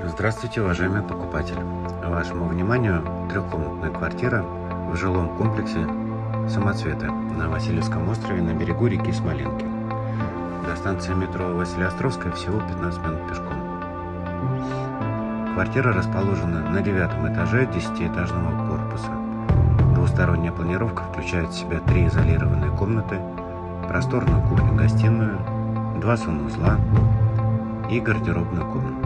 Здравствуйте, уважаемый покупатель! Вашему вниманию трехкомнатная квартира в жилом комплексе «Самоцветы» на Васильевском острове на берегу реки Смоленки. До станции метро Василеостровская всего 15 минут пешком. Квартира расположена на 9 этаже 10-этажного корпуса. Двусторонняя планировка включает в себя 3 изолированные комнаты, просторную кухню-гостиную, 2 санузла и гардеробную комнату.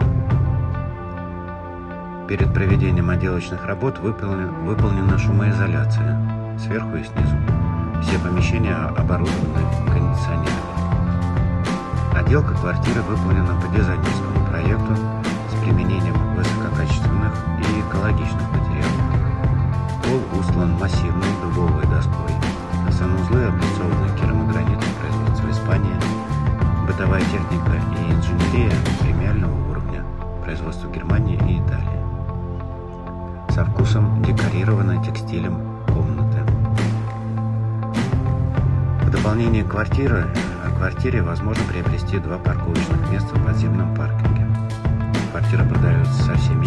Перед проведением отделочных работ выполнена шумоизоляция сверху и снизу. Все помещения оборудованы кондиционерами. Отделка квартиры выполнена по дизайнерскому проекту с применением высококачественных и экологичных материалов. Пол устлан массивной дубовой доской, санузлы облицованы керамогранитом производства Испании, бытовая техника и инженерия премиального уровня производства Германии и Италии. Со вкусом декорированы текстилем комнаты. В дополнение к квартире возможно приобрести 2 парковочных места в подземном паркинге. Квартира продается со всеми